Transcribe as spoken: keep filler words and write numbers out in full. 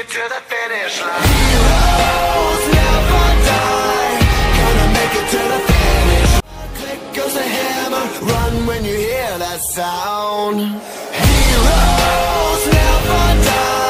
it to the finish line. Heroes never die, gonna make it to the finish. Click goes the hammer, run when you hear that sound. Heroes never die.